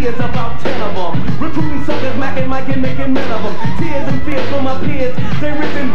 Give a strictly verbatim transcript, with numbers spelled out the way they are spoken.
years, about ten of them. Recruiting suckers, macking, Mike, and making men of them. Tears and fears for my peers, they ripping